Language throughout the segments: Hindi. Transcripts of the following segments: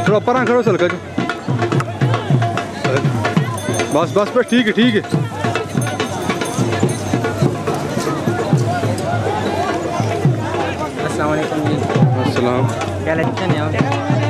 थोड़ा परा खड़ो चल कर बस बस बस ठीक है ठीक है। अस्सलाम वालेकुम जी। अस्सलाम। क्या लगता है आप?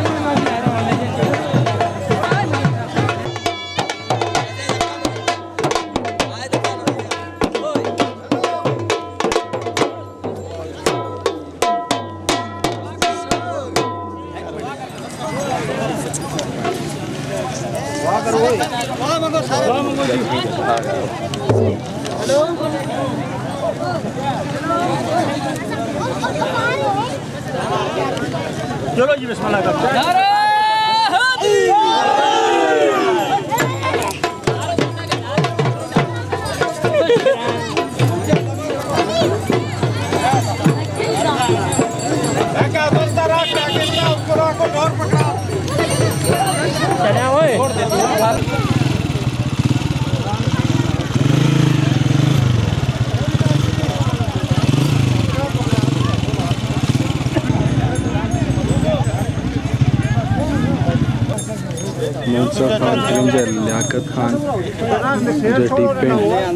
चलो जी बिस्मिल्लाह करते हैं। मंसूर खान क्लिंजर लियाकत खान जटी पिंड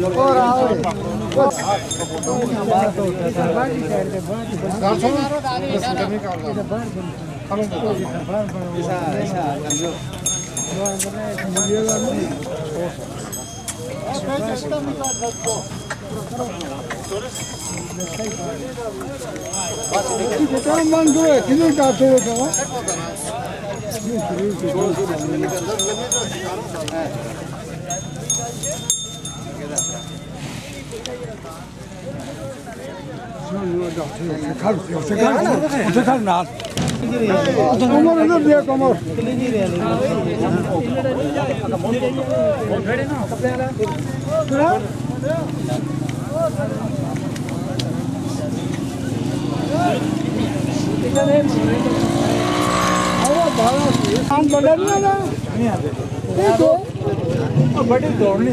बड़ी दौड़नी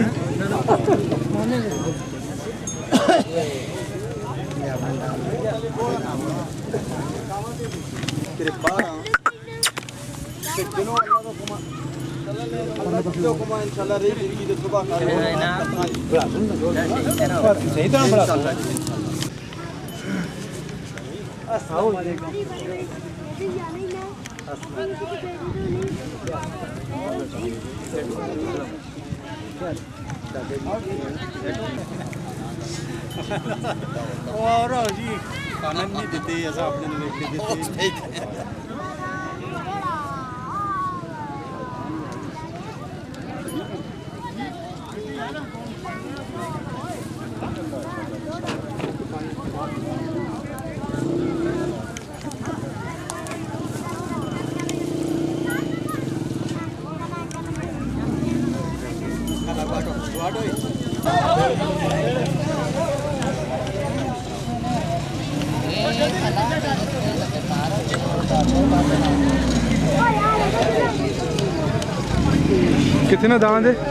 और जी खाना नहीं देते ऐसा अपने देते। कितने दांत है?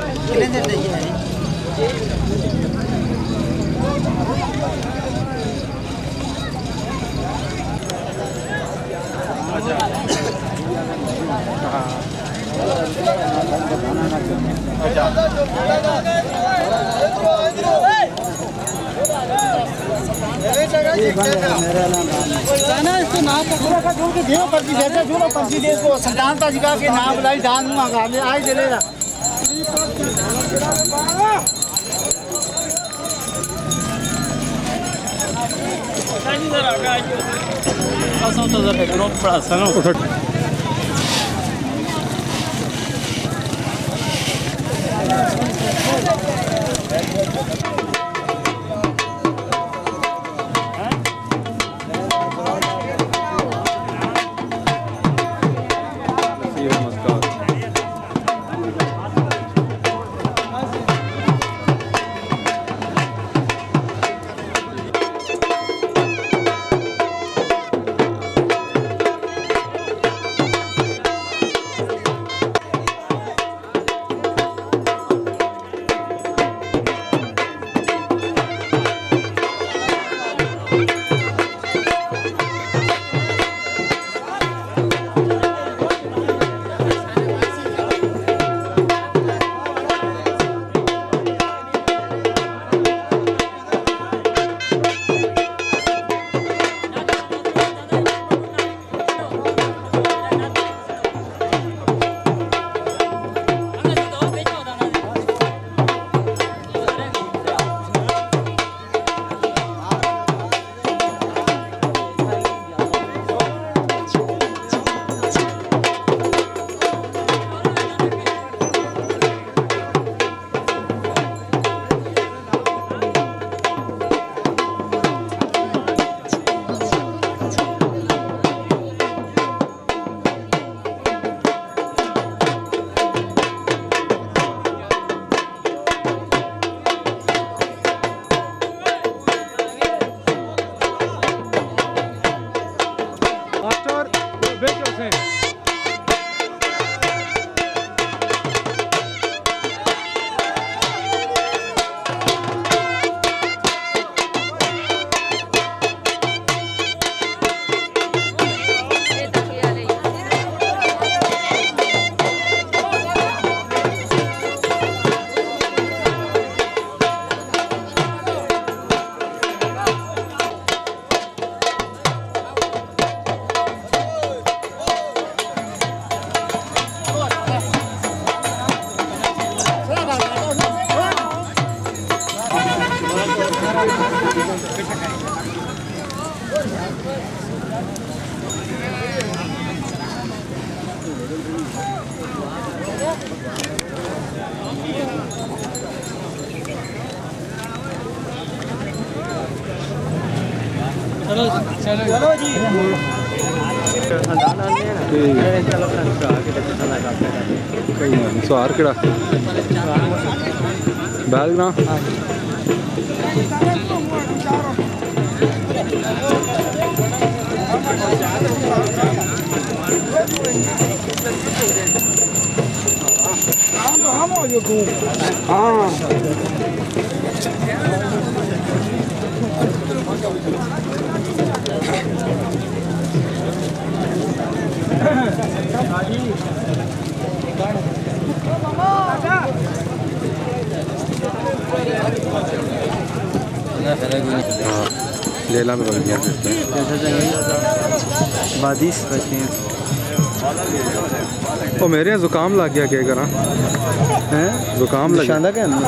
संतानता जी का नाम बुलाई दान मंगा ले आए चलेगा। से। चलो जी सुहार केड़ा बैल ना जेला में बन गया बादिश ओ मेरे जुकाम लग गया क्या करा हैं जुकाम लग गया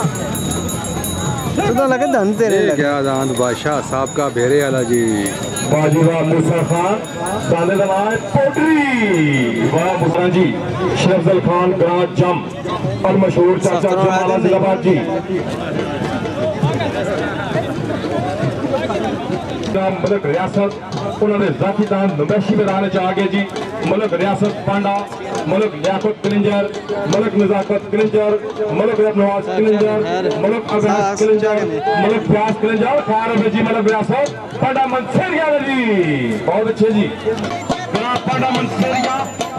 तो लगे धन तेरे क्या दांत बादशाह साहब का भेरे वाला जी बाजीवा मूसा खान साले दवाए पोटरी वाह मूसा जी शरफजल खान ग्रांड जम और मशहूर चाचा जमाला जिलाबाद जी मुल्क रियासत उन्होंने जाती दान नुमैशी में रहने चाह गए जी मुल्क रियासत पांडा मुल्क लियाकत कलिंजर मुल्क नजाकत कलिंजर मुल्क नवाज कलिंजर मुल्क अब्बास कलिंजर मुल्क प्यास कलिंजर खैर जी मुल्क रियासत पांडा मंसूरिया जी बहुत अच्छे जी पांडा मंसूरिया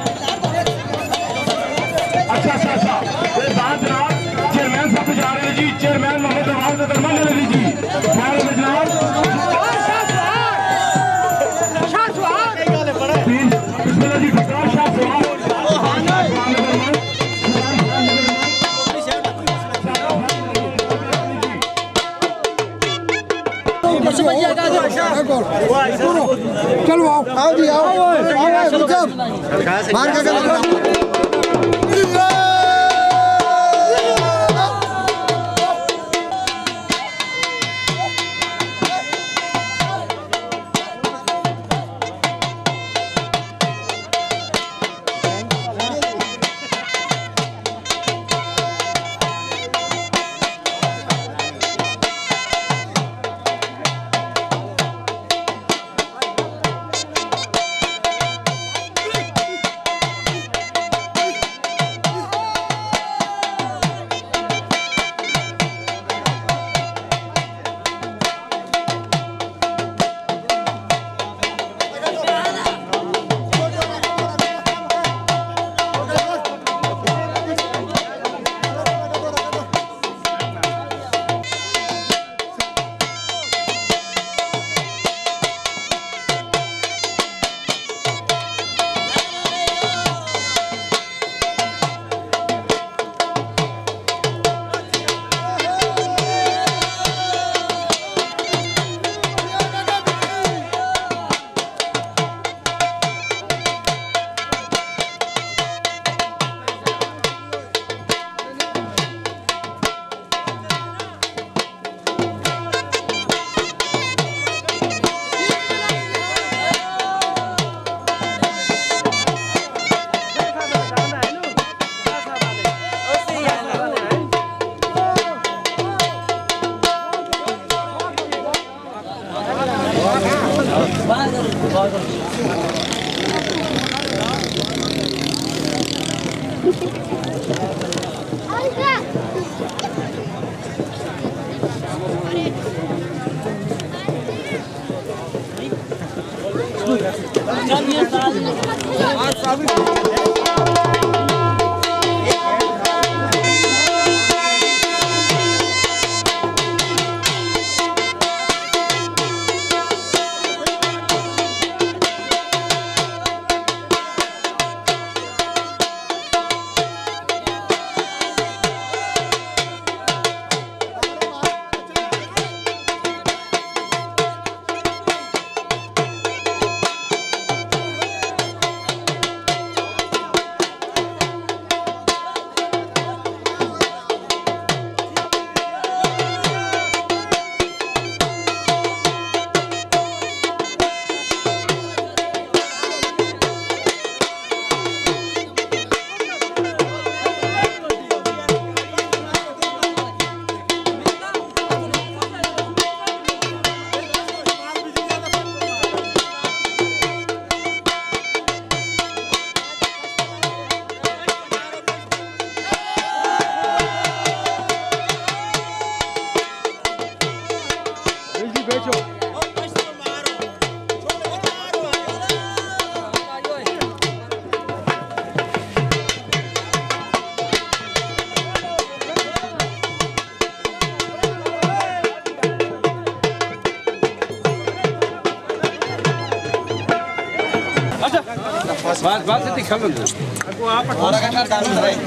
अच्छा जनाब चेयरमैन साहब जा रहे हैं जी चेयरमैन मोहम्मद नवाज दरमान जी खैर जनाब चलो आओ जी आओ मार का बात से दिखा लो को आप थोड़ा का डाल रहा है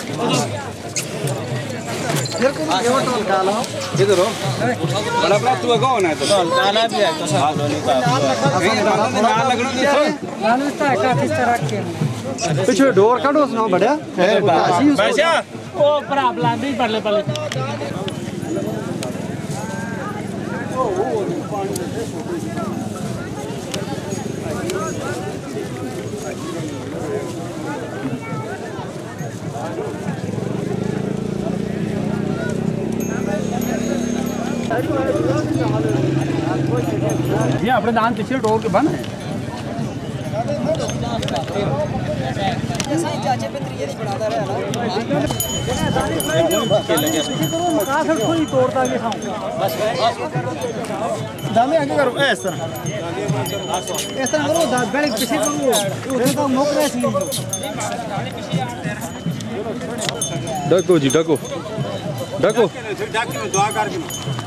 फिर को केवल तो डालो इधर हो बड़ा बड़ा तू कौन है तो डाला भी है तो सब नहीं का डाल लगनो देखो डालता है काफी तरह के पीछे डोर काटो सुनो बढ़िया पैसा ओ प्रॉब्लम भी पड़ले पड़ले ये अपने दान पिछले टोर के बन है ऐसा ही चाचे पे त्रिये नहीं बनाता रहा कोई तोड़ता के खाऊं दामे आगे करो ऐसा करो बैठ पीछे करो उसे तो मोकरे सी डको जी डको डको जाके में दुआ करके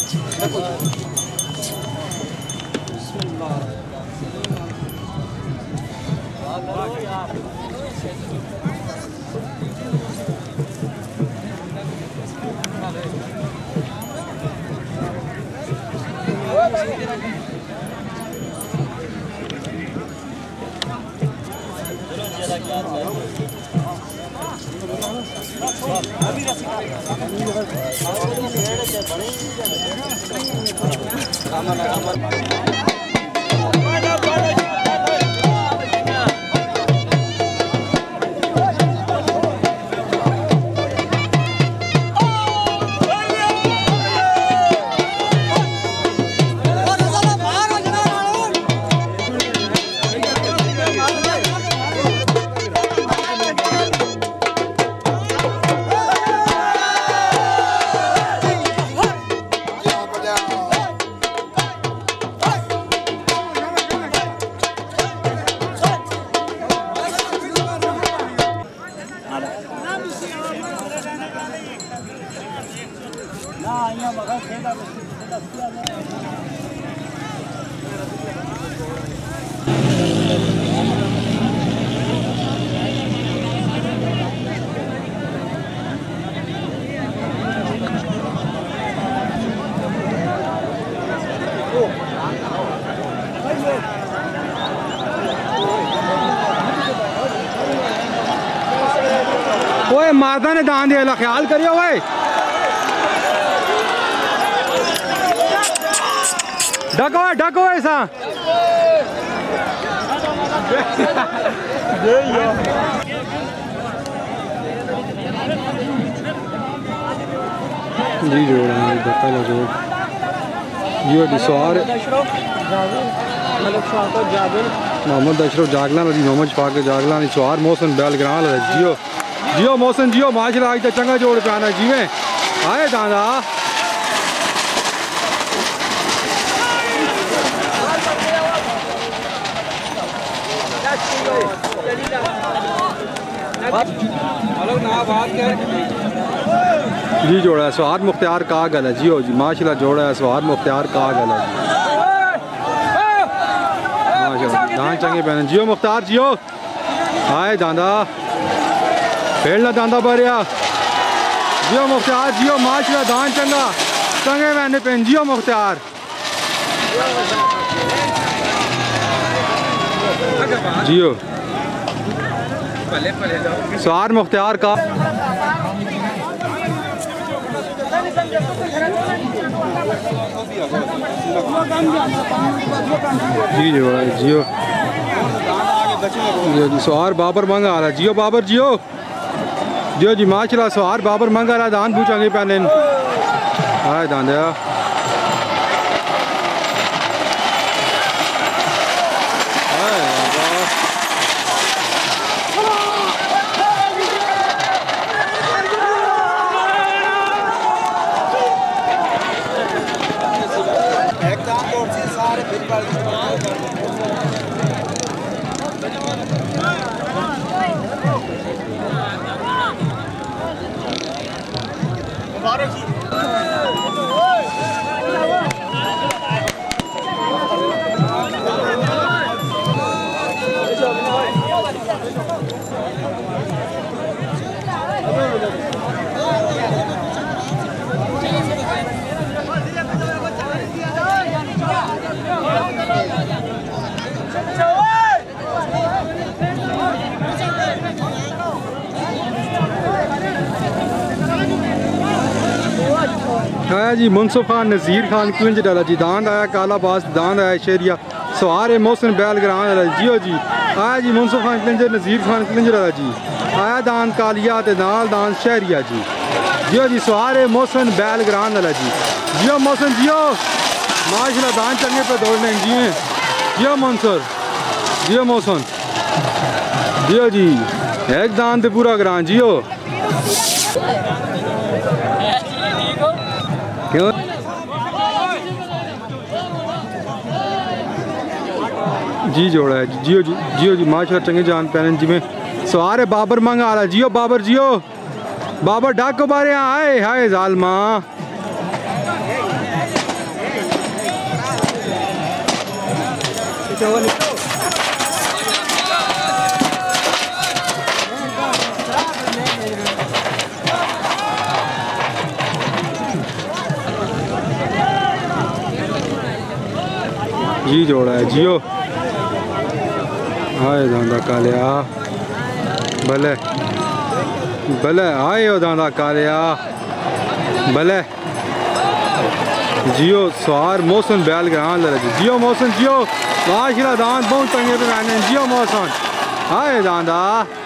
ओए माता ने दान दिया ख्याल करियो भाई डको डको ऐसा जी जोड़ पहला जोड़ ये डिसौर मोहम्मद अशरफ जागलान अली मोहम्मद शफाक जागलान इशवार मोहसन बैल ग्राल जियो जियो मोहसन जियो माशरा आज तक चंगा जोड़ पे आना जीवे आए दादा जी जोड़ा है स्वाद मुख्तियार का गल है जियो जी माशाल्लाह जोड़ा है स्वाद मुख्तियार का गल है माशाल्लाह दान चंगे पहने जियो मुख्तार जियो हाय दांदा खेलना दांदा भरिया जियो मुख्तियार जियो माशाल्लाह दान चंगा चंगे पहने पहन जियो मुख्तियार जियो स्वाद मुख्तियार का जी जोड़ा जियो जी सोहार बाबर मंगा रहा जियो बाबर जियो जियो जी माशाल्लाह सोहार बाबर मंगा रहा दान पूछांगे पहले हाय दांदा आया जी मुनसुफ खान नज़ीर खान कुंज डाला जी दांद आया काला बास दांद आया शेरिया सवार मोहसिन बैल ग्रां डाला जियो जी आया जी मुनसुफ खान क्लिंजर नज़ीर खान क्लिंजर डाला जी आया दांद कालिया ते नाल दांद शहरिया जी जियो जी सवार मोहसिन बैल ग्रां डाला जी जियो मोहसिन जियो माशाल्लाह दांद चंगे पे दौड़ने जियो जियो मंसूर जियो मोहसिन जियो जी एक दांद पूरा ग्रां जियो क्यों जी जोड़ा है जियो जी जियो जी माशाल्लाह चंगे जान पहने जिमें सवार बाबर मंगा आ रहा जियो बाबर जियो बाबर डाको बारे आए हाय जालमा जी जोड़ा है जियो हाय दांदा कालिया भले भले आए हो दांदा कालिया भले जियो सवार मौसम बैल ग्रां लगे जियो मौसम जियो माशाल्लाह दांत बहुत तंगे पे मैंने जियो मौसम हाय दांदा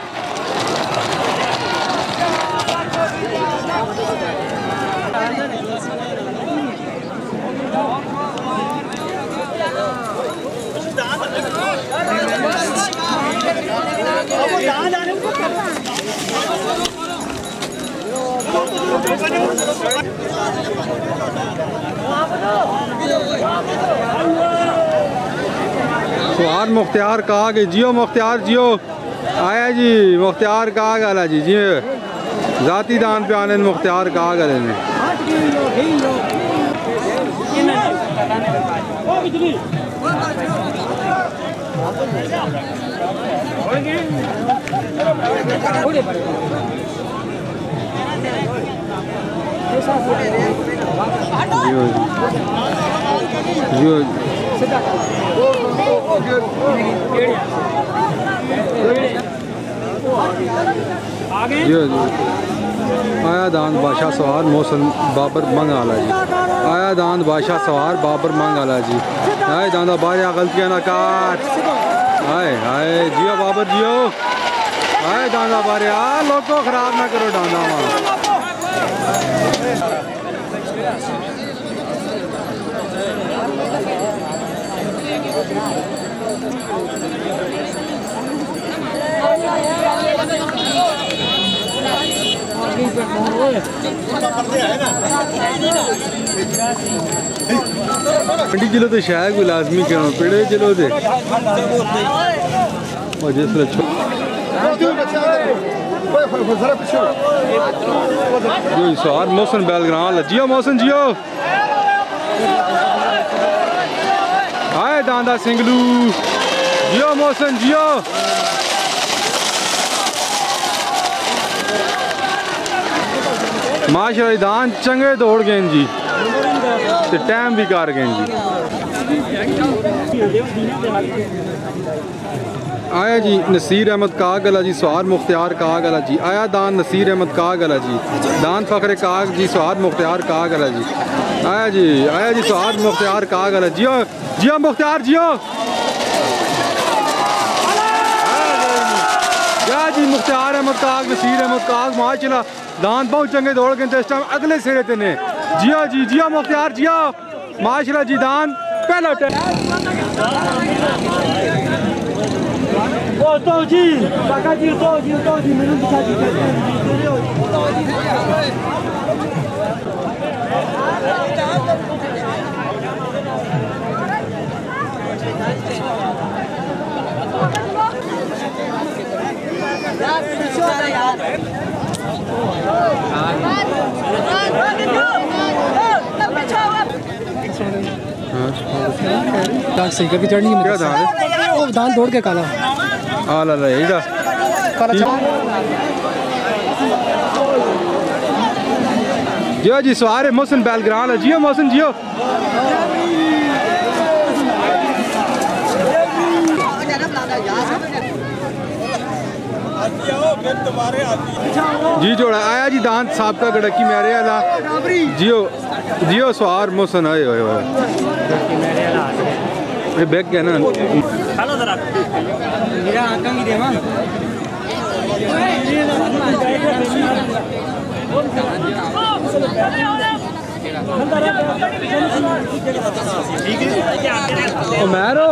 सवार मुख्तियार कहा कि जियो मुख्तियार जियो आया जी मुख्तियार कहा गला जी जी जाती दान पे आने मुख्तियार कहा गले ने जियो आया दान बादशाह सवार मोहसिन बाबर मंग आला जी आया दान बादशाह सवार बाबर मंग आला जी आए दांदा बारिया गलतियां ना काट हाय हाय जियो बाबर जियो आए दांदा बारिया लोग को खराब ना करो दांदा मां मंडी जिलो तो शायद कोई लाजमी क्यों पेड़े जिलो दे और जिसले जो सवार मोहसिन बैलग्राम जियो मोहसिन जियो आए दांदा सिंगलू जियो मोहसिन जियो माशाल्लाह दान चंगे दौड़ गए जी ते टाइम भी कर गए जी आया जी नसीर अहमद काग अला जी सवार मुख्तियार काग अला जी आया दान नसीर अहमद काग अला जी दान फ़खरे काग जी सवार मुख्तियार काग अला जी आया जी सवार मुख्तियार काग अला जियो जियो मुख्तियार जियो या जी मुख्तियार अहमद काग नसीर अहमद काग माशाल्लाह दान बहुत चंगे दौड़ गए इस टाइम अगले सिरे ते ने जियो जी जियो मुख्तियार जियो माशाल्लाह जी दान पहला सही कभी चढ़नी क्या दान है वो दान दौड़ के काला ला यही जियो जी सवार मोहसिन बैलग्राम है जियो मोहसिन जियो जी जोड़ा आया जी दांत साहब का गड़की मेरे अला जियो जियो सवार मोहसिन आए हुए ये बैग क्या ना हेलो जरा मेरा आंका की देवा ओ मैरो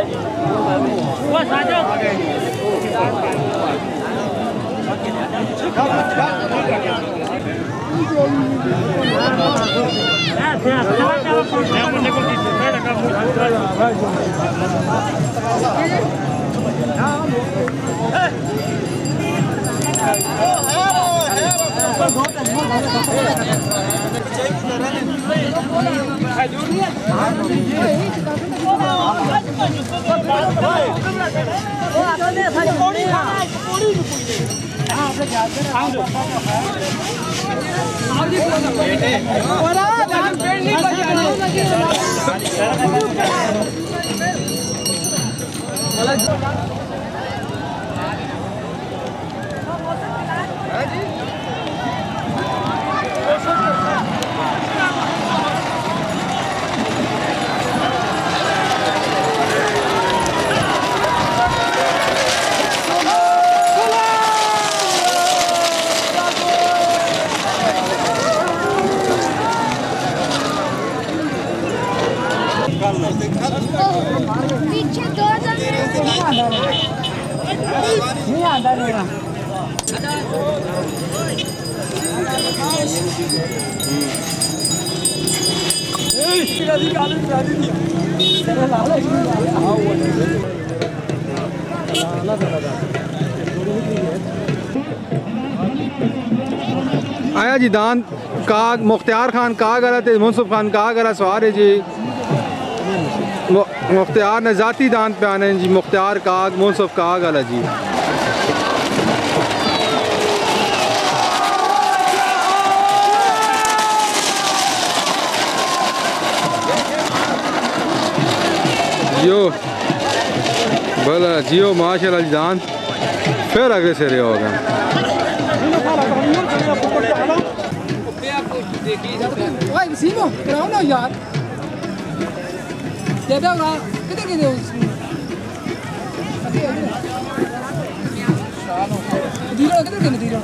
पीछे दो नहीं आता रहेगा आया जी दान काग मुख्तियार खान काग आला थे मुनसुफ खान काग आला सवार है जी मुख्तियार ने जाती दान पे आने जी मुख्तियार काग मुनसुफ काग आला जी जियो भला जियो माशाल्लाह जी दान फिर आगे से रहा होगा भाई सीनो कराओ ना यार दे दो ना कितने के दो दीरो कितने के दीरो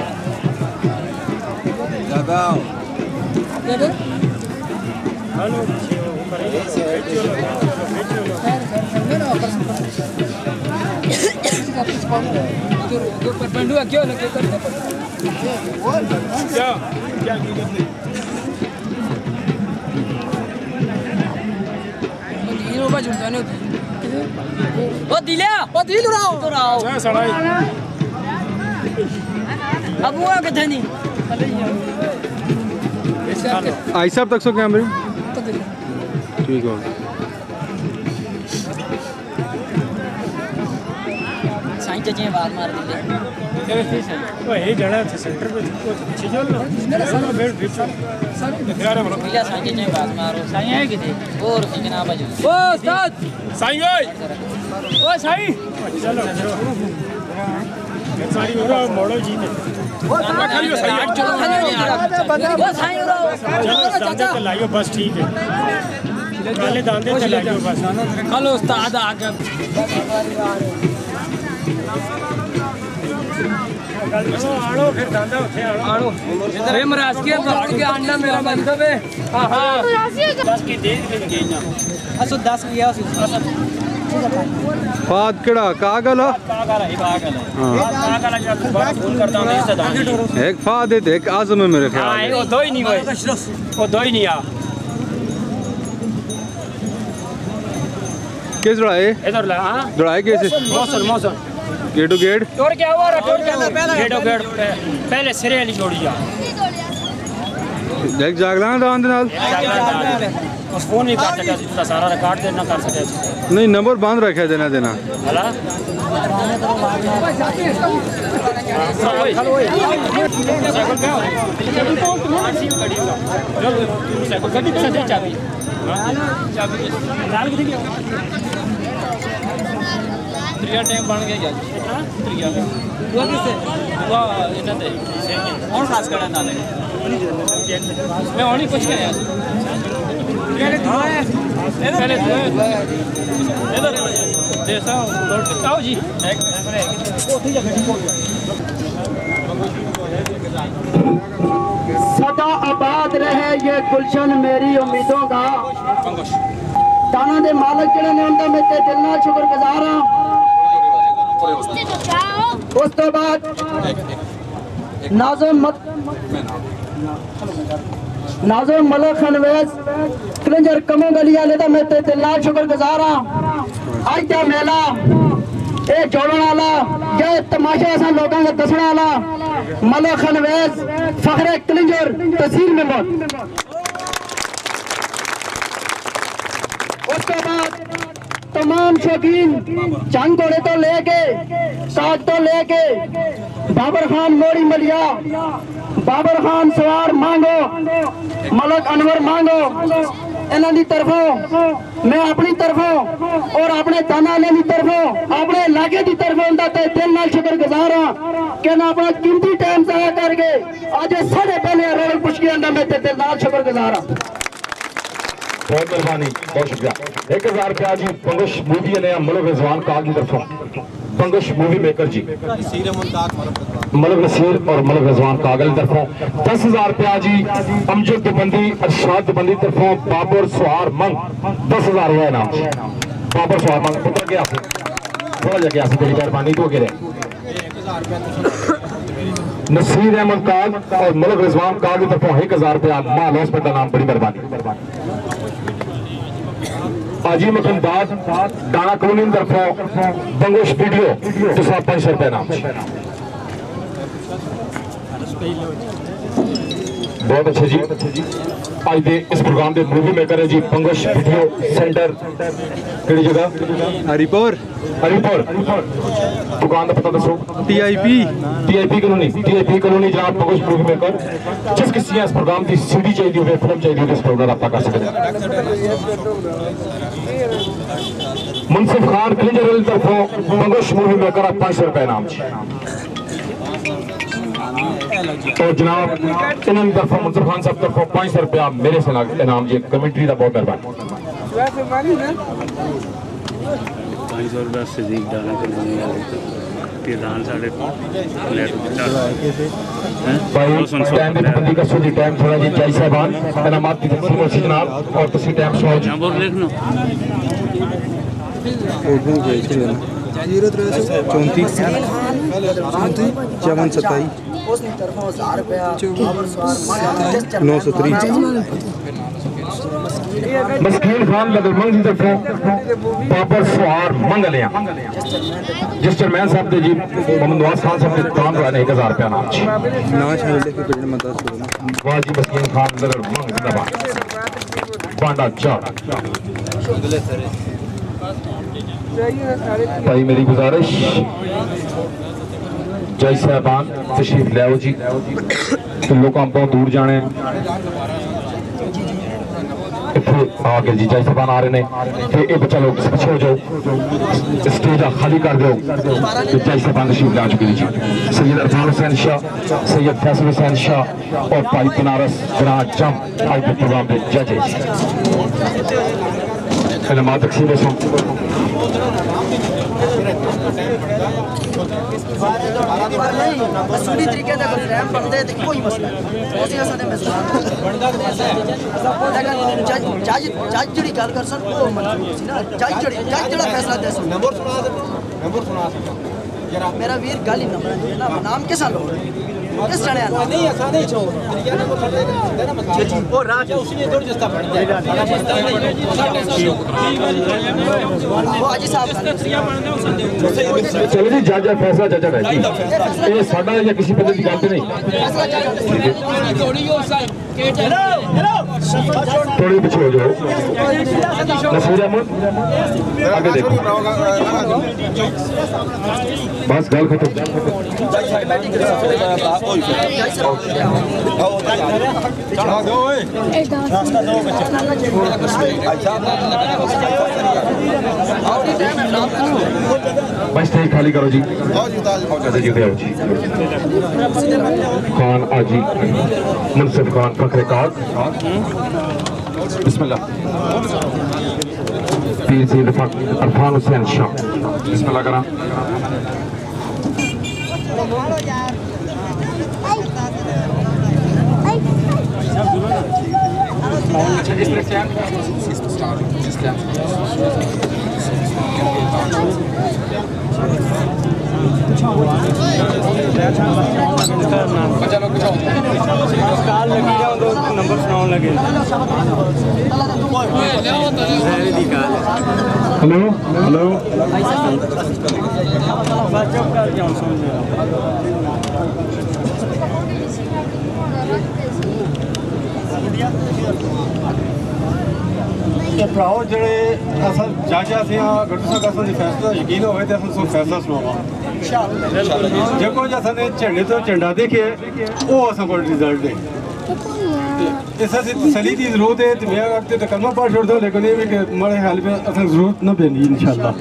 लगाओ दे दो हेलो पंडुआ क्यों लगे करने क्या क्या करते ये बाजू जाने होती वो दिलिया वो दिल उड़ाओ तो राओ अब वो किथे नहीं आई साहब तक सो कैमरे ठीक हो साईं चाचे बात मार दी वो ये जड़ा थे सेंटर पे कुछ पीछे जो ना मेरा बेड बीच में दिखा रहा भैया साईं चाचे बात मारो साईं है किथे और कितना बजे ओ उस्ताद साईं ओए ओ साईं चलो सारी पूरा मोड़ो जी ने वो साईं वो साईं उड़ाओ चलो दांते चलाइयो बस ठीक है काले दांते चलाइयो बस हेलो उस्ताद आ गए आड़ो फिर दांदा उठे आड़ो रे महाराज के वक्त के अंडा मेरा मतलब है हां हां 10 की दे के गई ना असो 10 किया फाद केड़ा कागल कागल है कागल जब दोबारा फोन करता हूं इससे दांत एक फाद है एक आजम है मेरे ख्याल हां वो दो ही नहीं हुए वो दो ही नहीं आ किस लड़ाई इधर ला हां लड़ाई कैसे मौसम गेटो गेट टोर क्या हुआ टोर क्या गेटो गेट पहले सिरे वाली जोड़ी जा देख जागला दान दे नाल उस फोन नहीं कर सका था सारा रिकॉर्ड देना कर सके नहीं नंबर बंद रखे देना हला त्रिया टाइम बन गया यार त्रिया वो किसे वो इतना दे कौन खास करना नाले मैं और नहीं कुछ क्या यार पहले इधर जैसा आओ जी सदा आबाद रहे ये गुलशन मेरी उम्मीदों का दाना दे मालिक जिहड़े ने उनका मैं दिल नाल शुक्रगुजार हां उस तो बाद नाज़िम मलिक अनवैस कलिंजर कमो गली वाले दा मैं दिल नाल शुक्रगुजार हां अज दा मेला ये जोड़न वाला ये तमाशा असां लोकां दा दसण वाला मलिक अनवैस फखरे कलिंजर तहसील में मौत उसके बाद तमाम शौकीन जंग घोड़े तो लेके साज तो लेके बाबर खान मोड़ी मलिया बाबर खान सवार मांगो मलिक अनवर मांगो इन्हां दी तरफों मैं अपनी तरफों और अपने दाना वाले दी तरफों अपने इलाके दी तरफों उनका दिल नाल शुक्रगुजार हां कि ना अपना कीमती टाइम ज़ाया करके अज साढ़े पहले रोल पुछ के अंदर मैं दिल नाल शुक्रगुजार हां बहुत मेहरबानी बहुत शुक्रिया 1000 रुपया जी पंगश मूवी ने मलिक रिजवान काग की तरफों पंगश मूवी मेकर जी मलिक नसीर और मलिक रिजवान कागल की तरफों 10,000 रुपया जी अमजद दुबंदी अरशाद दुबंदी तरफों बाबर सुहार मंग 10,000 रुपया इनाम बाबर सुहार मंग पुत्र के आपसे थोड़ा जगह आपसे बड़ी मेहरबानी तो गिरे नसीर अहमद काग और मलिक रिजवान काग की तरफों 1000 रुपया माल हॉस्पिटल नाम बड़ी मेहरबानी आजी मकंदाद दाना कॉलोनी तरफों बंगोश वीडियो दूसरा 500 रुपए नाम बहुत अच्छा जी आज दे इस प्रोग्राम के मूवी मेकर है जी बंगोश वीडियो सेंटर केड़ी जगह हरिपुर दुकान का पता दसो टीआईपी कॉलोनी जनाब बंगोश मूवी मेकर जिस किसी इस प्रोग्राम की सीडी चाहिए हो फिल्म चाहिए इस प्रोग्राम आप कर सकते हैं मुनसिफ खान कलिंजर तरफों बंगोश मूवी मेकर 500 रुपए इनाम तो जनाब इन्होंने तरफों मुनसिफ खान साहब तरफों 500 रुपया मेरे से इनाम जी कमेंट्री का बहुत मेहरबानी 500 रुपया सदीक डाला कर किसान साढ़े भाई टाइम की पाबंदी का सोची टाइम थोड़ा जी जय साहबान इनामात की तकसीम हो जनाब और तुसी टाइम सुनो जी नंबर लिख लो 034 34 57 27 930 मस्कीन खान बदलमंग की तरफों बाबर सुहार मंगलिया जिस चेयरमैन साहब ने जी मोहम्मद नवाज खान साहब ने दान कराने 1000 रुपया नाम वाह जी मस्कीन खान बदलमंग जिंदाबाद बांडा चार भाई मेरी गुजारिश जय साहबान तशरीफ लियाओ जी तो लोग बहुत दूर जाने आगे जी जय साहबान आ रहे हैं तो ये बच्चा लोग पीछे हो जाओ स्टेज खाली कर दो तो जय साहबान तशरीफ ला चुके जी सैयद अरफान हुसैन शाह सैयद फैसल हुसैन शाह और भाई बनारस ग्रां जम भाई के प्रोग्राम के जजेस इनामात तकसीम असूली तरीके से अगर रैम बनते तो कोई मसला नहीं जज जी गल कर सन वो मंजूर सी ना जज जड़ा फैसला दे सन नंबर सुना मेरा वीर गाली नंबर ना नाम के साल हो किस चढ़े नहीं ऐसा नहीं छो वो रात उसने थोड़ी जस्ता पड़ जाए वो अजी साहब चलो जी जज फैसला जज है जी ये साडा या किसी बंदे की गलती नहीं थोड़ी पीछे हो जाओ नसीर अहमद आगे देखो बस गल खत्म बस स्टेज खाली करो जी जीते आओ जी खान आजी मुनसिफ खान फखरे काक बिस्मिल्लाह पीर सैयद अरफान हुसैन शाह बिस्मिल्लाह करा नंबर सुनाओ लगे हेलो हेलो भराओ जेह्ड़े असां जज असें अगर तुसें असां दी फैसला यकीन होवे ते असां तुसें फैसला सुनावा जेको असां ने झंडे तो झंडा देखे वो असां को रिजल्ट दे इस तसली की जरूरत है तो मैं वक्त तो कलमा पढ़ छोड़ दो लेकिन ये भी कि हमारे हाल में असां जरूरत न पैंदी इंशाल्लाह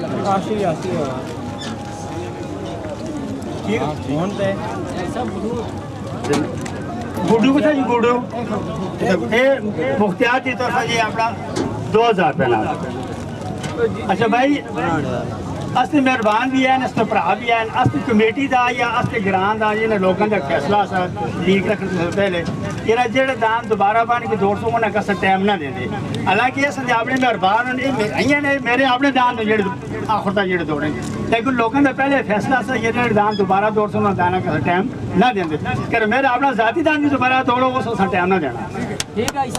गुड्डू को जी गुड्डू ये मुख्तियार की तरफ से अपना 2000 रुपये नाम अच्छा भाई असली मेहरबान भी है असते भरा भी है असली कमेटी का या असते ग्रां का जिन्हें लोगों का फैसला लीक रखने से पहले ये जेड़े दान दोबारा बन के 200 उन्हें कस टाइम ना देते हालांकि अस अपने मेहरबान ने मेरे अपने दान जेड़े आखिर तक जेड़े दौड़ेंगे लेकिन लोगों का पहले फैसला से ये दान दोबारा 200 दाना कस टाइम ना देंगे कर मेरा अपना जाती दान भी दोबारा दौड़ो उस टाइम ना देना ठीक है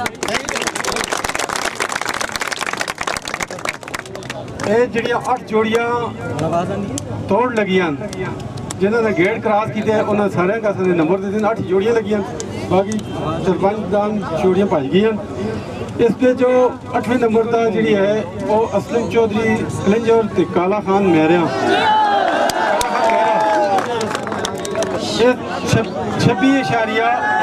ये जड़ियाँ 8 जोड़ियाँ तोड़ लगियां जिन्होंने गेट क्रॉस किए उन्होंने सारे का नंबर दे दिन 8 जोड़ियाँ लगियां बाकी 5 दान जोड़ियाँ पाई गई इस पे जो 8वें नंबर का जी है वो असलम चौधरी कलिंजर ते काला खान मेहरिया 26.7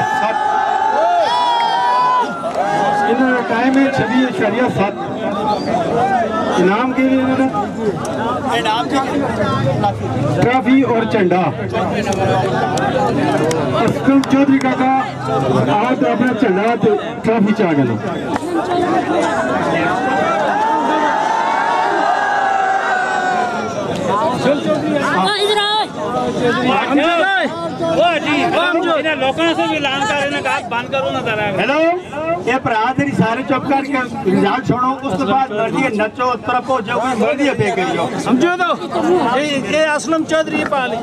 इन्होंने टाइम है 26.7 इनाम के लिए इन्होंने ट्रॉफी और झंडा असलम चौधरी काका आप अपना झंडा तो ट्रॉफी चाह गए हेलो ये भरा तेरी सारे चुप करके रिजल्ट सुनो उसके बाद मर्जी नचो तरपो जो कोई मर्जी पे करियो समझो तो ये असलम चौधरी पाली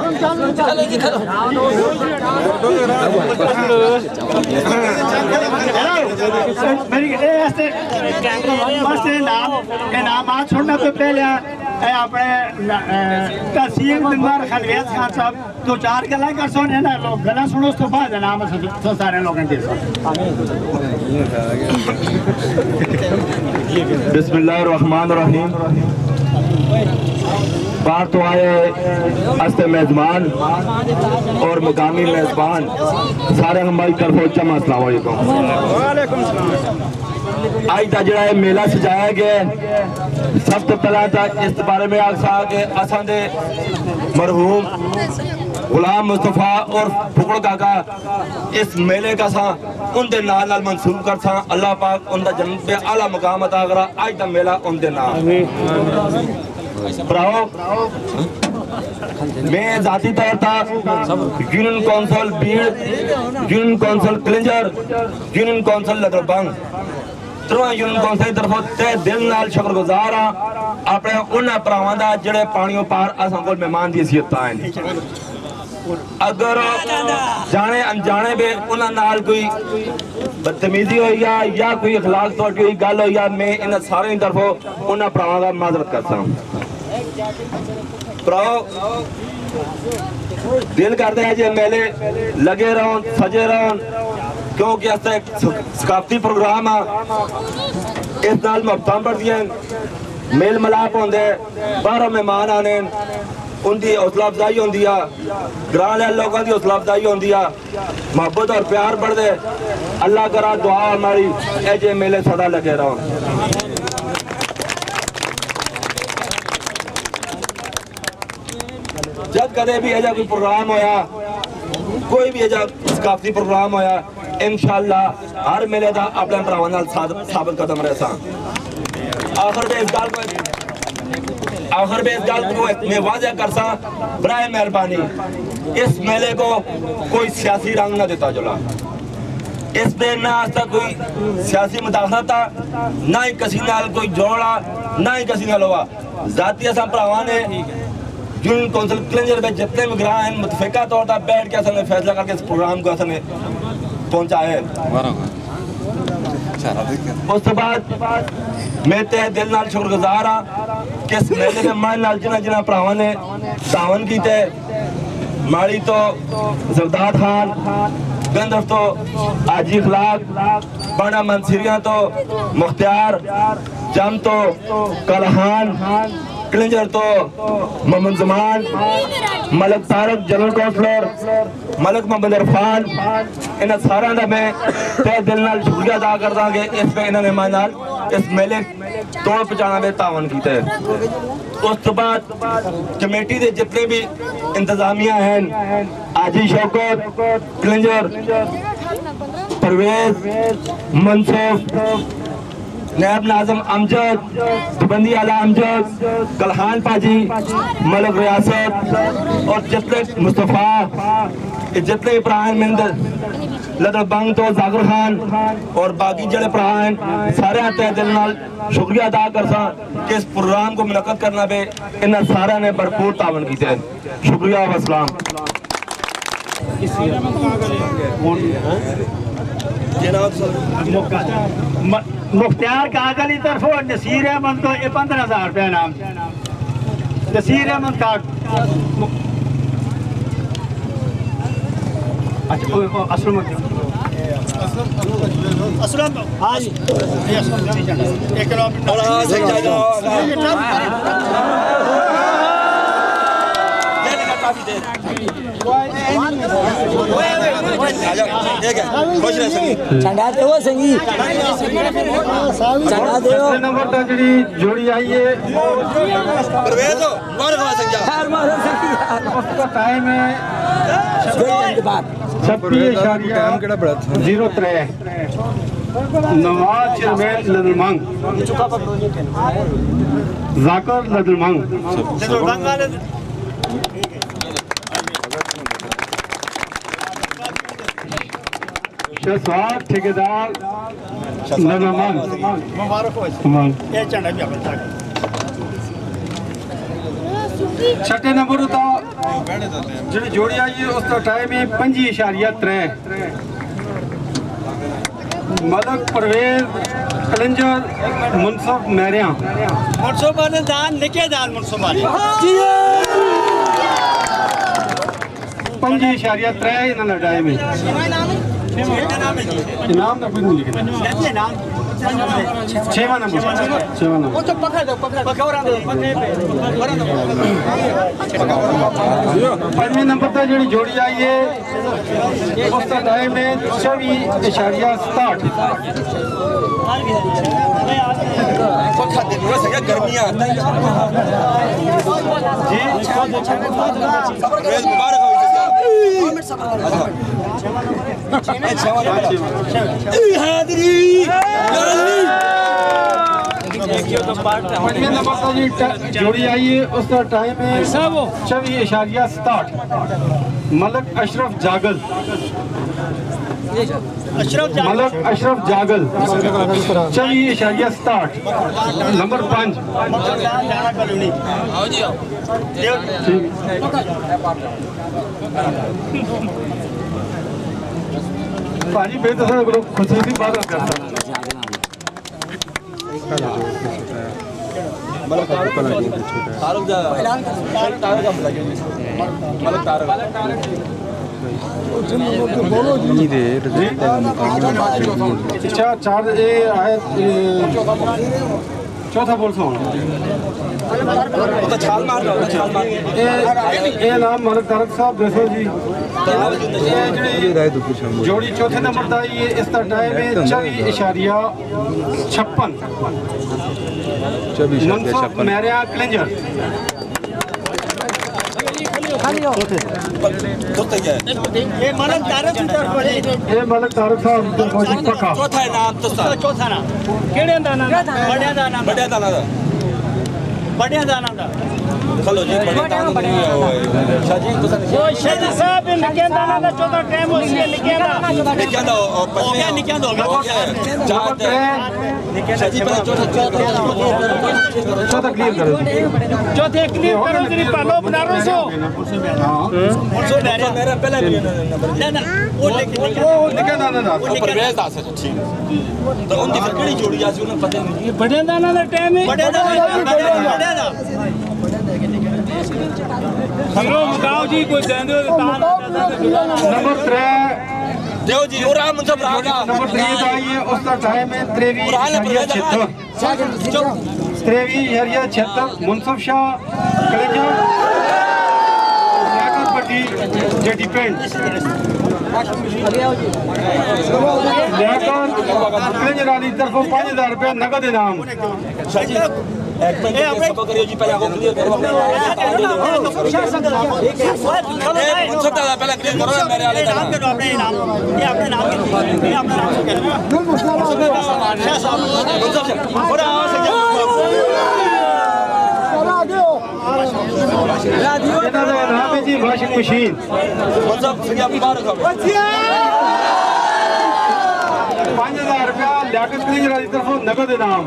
मेरी ऐसे बस नाम आज छोड़ना तो पहले अपने तहसील दिनवार खलवेज खान साहब दो चार गला कर सुने ना लोग गला सुनो उसके बाद नाम सारे लोगों के बिस्मिल्लाहिर्रहमानिर्रहीम। बाहर तो आए अस्ते मेजबान और मुकामी मेजबान सारे हमारी तरफ जमा अस्सलाम वालेकुम। आज का जड़ा मेला सजाया गया सब तो पहला तक इस बारे में आखा के असां दे मरहूम गुलाम मुस्तफा और फुकड़ काका इस मेले का सा उनके नाल मंसूब कर सा अल्लाह पाक उनका जन्म पे आला मुकाम अता करा। आज का मेला उनके नाल भराओ मैं जाती तौर पर यूनियन काउंसिल बीड़, union council Klinjar, union council लदरबंग यूनियन काउंसिल की तरफों तय दिल नाल शुक्रगुजार हाँ अपने उन्होंने भरावां दा जिहड़े पानियों पार असां कोल मेहमान दी हैसियत आए। अगर जाने अनजाने बे उन्होंने नाल कोई बदतमीजी हुई या कोई अखलाक तोड़ी हुई गल हुई मैं इन सारे की तरफों उन्होंने भरावां दा माजरत करता हूँ। भराओ दिल करते हैं जो मेले लगे रहो सजे रहो क्योंकि ऐसा एक सकाफती प्रोग्राम है इस नाल मुहब्बतां बढ़दियां मेल मिलाप होंदे बाहरों मेहमान आने उनकी हौसला अफजाई होंदी है ग्रां दे लोगों की हौसला अफजाई होंदी है मोहब्बत और प्यार बढ़दे। अल्लाह करा दुआ हमारी ऐसे मेले सदा लगे रहो। जब कदे भी ऐसा कोई प्रोग्राम होया कोई भी ऐसा सकाफती प्रोग्राम होया इंशाअल्लाह हर मेले का अपने भरावां नाल साबित कदम रहसा। आखिर में इस गल को मैं वाज़ेह करसा बराए मेहरबानी इस मेले को कोई सियासी रंग न देता जुला। इस पे ना आज तक कोई सियासी मुदाखलत ना ही किसी नाल कोई जोड़ा ना ही किसी नाल हुआ जाती असां भरावां ने यूनियन काउंसिल क्लिंजर में जितने भी ग्रां हैं मुतफिका तौर पर बैठ के असां फैसला करके इस प्रोग्राम को असां पहुंचा है। उस बाद मैं तय दिल नाल शुक्रगुजार हाँ कि इस मेले में मन नाल जिन्हां जिन्हां भरावां ने तावन कीते माड़ी तो जरदार खान गंदर तो आजी अखलाक बाड़ा मंसीरिया तो मुख्तियार जम तो कलहान क्लिंजर तो मोहम्मद जमान मलक तारक जनरल काउंसलर मलक मोहम्मद इरफान इन सारा का मैं तय दिल नाल शुक्रिया अदा करदा कि इस पे इन्होंने मेरे नाल इस मेले तोड़ पहुंचाने में तावन किया है। उस तो बाद कमेटी के जितने भी इंतजामिया हैं आजी शौकत क्लिंजर परवेज मंसूफ नायब नाज़िम अमजद दुबंदी आला अमजद कलहान पाजी मलक रियासत और जितने मुस्तफ़ा जितने भरा लदरबंग तो जागर खान और बाकी जड़े भरा हैं सारे तय दिल नाल शुक्रिया अदा करसा कि इस प्रोग्राम को मुनक्कद करना पे इन सारे ने भरपूर तावन किया। शुक्रिया वसलाम। मुख्तियार कागल की तरफ नसीर अहमद को 15,000 रुपया नाम नसीर अहमद का असलम हाँ जी एक चंगा दे वो संगी चंगा दे वो नंबर तक जी जोड़ी आई है परवेज मार खवा संगा यार मार संगी उसका टाइम है 06:03 नवाज चेयरमैन लदरमंग जाकर लदरमंग शहसवार ठेकेदार नगमान मुबारक हो ये चढ़ा भी अपना छठे नंबर उता जी जोड़ी आई है उसका टाइम है 5.3 मलक परवेज कलिंजर मुनसफ मैरिया मुनसफ वाले दान निके दान मुनसफ वाले 5.3 इन्होंने टाइम है इनाम ना कुछ नहीं लिखना छेवा नंबर वो तो पकड़ दो पकड़ दो पंजवें नंबर पर जी जोड़ी आई है उसका टाइम है 24.67 गर्मियाँ पंजवें नंबर पर जी जोड़ी आई है उसका टाइम है 24.67 मलक अशरफ जागल मलक अशरफ जागल 24.67 नंबर 5 भाजी बेहतर खुशी बात करता चौथा बोल सो नाम मलक तारक साहब दसो जी जोड़ी चौथे नंबर था ये इसका टाइम है 24.56 मैरिया क्लिंजर ये मलक तारक साहब पक्का चौथा नाम तो चौथा नाम केड़े दाना बढ़िया दाना चलो जी वो शाजी साहब निके दाना का चौथा टाइम हो इसलिए निके हो गया शाजी पर चौथा क्लियर करो चौथे क्लियर करो जी पालो बना रहे सो मेरा पहला ना वो निके दाना परवेज दास ठीक तो उनकी केड़ी जोड़ी आसी उन्हें पता नहीं ये बढ़िया दाना का टाइम है बढ़िया दाना बताओ जी कोई दे दो नंबर 3 देव जी और राम मुझे रागा नंबर 3 आई है उसका टाइम है 23.76 मुनसफ शाह कलेजा लियाकत पट्टी जेटी पेंट लियाकत कलेजा वाली तरफ 5,000 रुपये नगद इनाम सब करियो जी पहले आपको क्लियर करो पहले क्लियर करो मेरे वाले का अपने नाम ये अपने नाम ये अपना नाम से कह और आवाज से जी वॉशिंग मशीन मतलब सही आपकी बात रखो 5,000 रुपया लियाकत कलेजा वाली तरफ नगद इनाम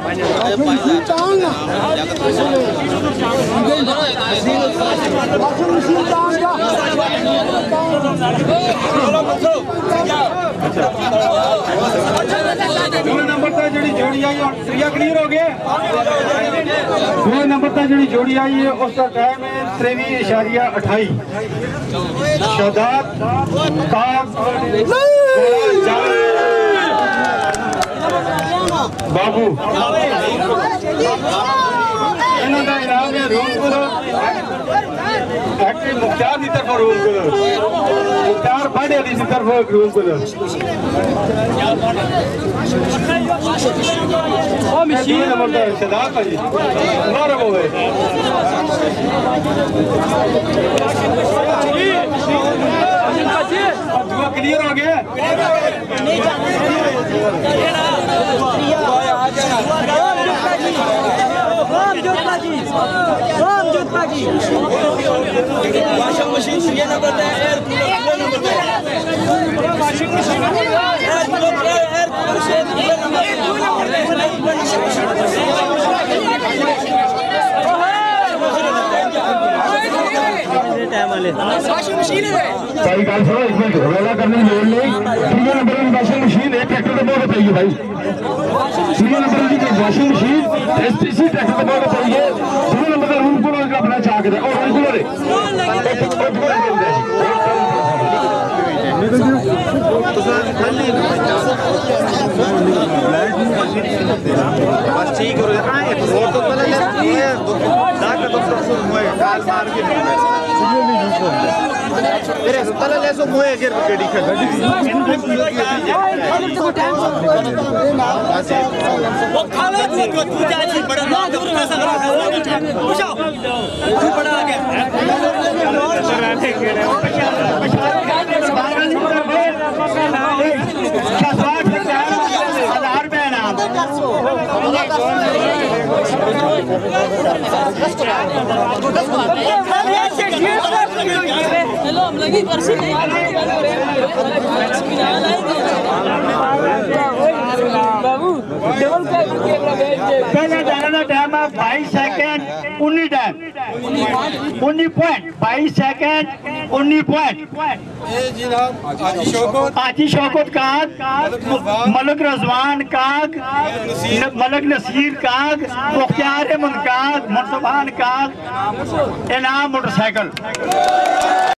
नंबर तक जी जोड़ी आई और त्रिया क्लियर हो गया 2 नंबर तक जी जोड़ी आई है उसका टाइम है 23.28 शहदाद बाबू इन्होंने इनाम है रूम करो फैक्ट्री मुख्तार की तरफ रूम करो मुख्तार भाड़े की तरफ रूम करो ओ मशीन नंबर शहदाद भाजी मारो बोले दुआ क्लियर हो गया वॉशिंग मशीन ये नंबर है भाई गल सुनो एक मिनट रोला करने की लोड़ नहीं सीरियल नंबर की वॉशिंग मशीन एक ट्रैक्टर का बहुत बताइए भाई सीरियल नंबर की वॉशिंग मशीन इसी ट्रैक्टर का बहुत बताइए सीरियल नंबर का रूल को अपना चाह के और रूल को ठीक हो रहा है रोड तो पहले ये दाग का दोस्त काल मार के तेरे पहले ले सो मुए गिर गड्डी खेल वो खाले तू जा जी बड़ा ना दूर में सगरा पूछो तू बड़ा आ गया हेलो हम लगी पर्सी नहीं बाबू डबल का पहले जाना टाइम है 22 second 19 time 19 point 22 second 19 point आजी शौकत काग मलक रजवान काग मलक नसीर काग मुख्तार अहमद काग मुनसफान काग इनाम मोटरसाइकिल